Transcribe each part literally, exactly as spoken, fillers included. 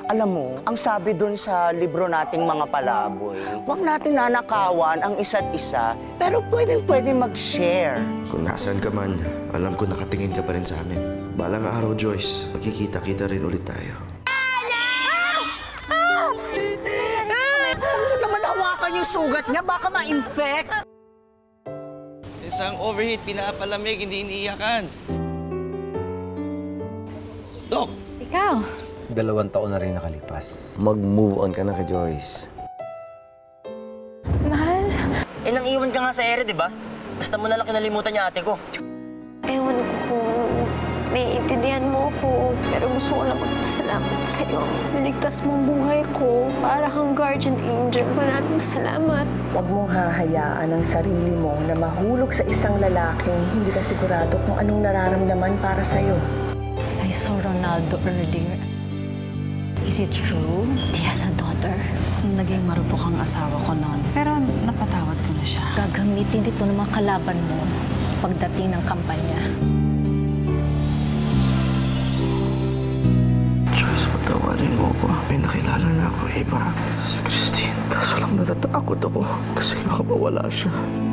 Alam mo, ang sabi dun sa libro nating mga palaboy, huwag natin nanakawan ang isa't isa, pero pwedeng-pwede mag-share. Kung nasaan ka man, alam ko nakatingin ka pa rin sa amin. Balang araw, Joyce, magkikita-kita rin ulit tayo. Ano naman hawakan yung sugat niya? Baka ma-infect. Isang overheat, pinapalamig, hindi iniiyakan. Dok! Ikaw? Dalawang taon na rin nakalipas. Mag-move on ka na kay Joyce. Mahal? Eh, nang iwan ka nga sa ere, di ba? Basta mo nalang kinalimutan niya ate ko. Ewan ko kung naiintindihan mo ako, pero gusto ko lang magpasalamat sa'yo. Niligtas mo ang buhay ko para kang guardian angel. Maraming salamat. Huwag mong hahayaan ang sarili mo na mahulog sa isang lalaking hindi ka sigurado kung anong nararamdaman para sa'yo. I saw Ronaldo earlier. Is it true? He has a daughter. Naging marupok ang asawa ko noon, pero napatawad ko na siya. Gagamitin dito ng mga kalaban mo pagdating ng kampanya. Joyce, patawarin mo ko. May nakilala na ako, iba. Si Christine. Kaso lang natatakot ako kasi baka mawala siya.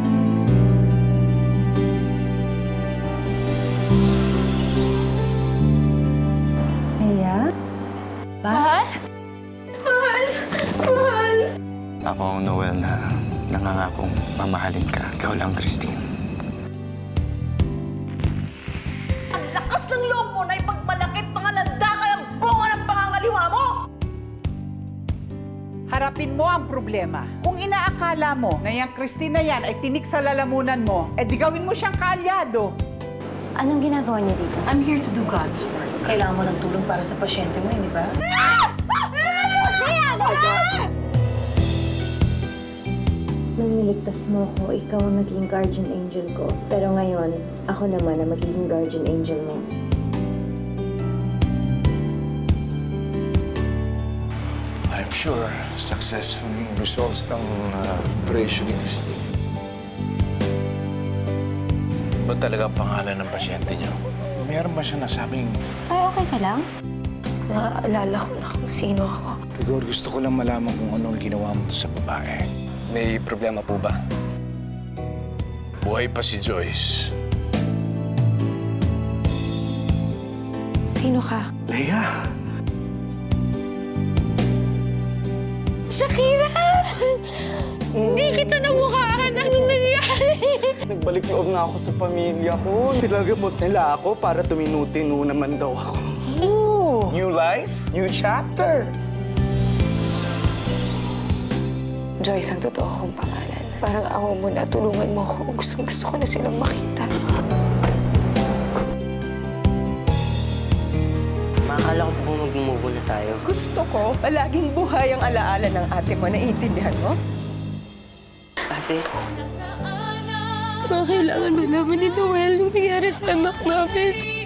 Mahal? Mahal! Mahal! Ako ang Noel na nangangakong mamahalin ka. Ikaw lang, Christine. Ang lakas ng loob mo na ipagmalakit mga landa ka ng bunga ng pangangaliwa mo! Harapin mo ang problema. Kung inaakala mo na yung Christine na yan ay tinik sa lalamunan mo, eh di gawin mo siyang kaalyado. Anong ginagawa niyo dito? I'm here to do God's work. Kailangan mo ng tulong para sa pasyente mo, hindi ba? Nung niligtas mo ako, ikaw ang naging guardian angel ko. Pero ngayon, ako naman ang magiging guardian angel mo. I'm sure successful yung results ng uh, operation ni Christine. Ba talaga ang pangalan ng pasyente niyo? Meron ba siya nasabing... Ay, okay ka lang? Naaalala ko na kung sino ako. Rigor, gusto ko lang malaman kung ano ang ginawa mo sa babae. May problema po ba? Buhay pa si Joyce. Sino ka? Leia! Shakira! Hindi kita namukhaan. Anong nangyari? Nagbalik loob na ako sa pamilya ko. Nilagamot nila ako para tuminutino naman daw ako. Ooh, new life, new chapter. Joyce, ang totoo kong pangalan. Parang awa mo na, tulungan mo ako. Gusto, gusto ko na silang makita. Makakala ko po mag-move on na tayo. Gusto ko, palaging buhay ang alaala ng ate mo. Naiintindihan mo? Ate? Baka kailangan malaman ni Noel yung nangyari sa anak namin.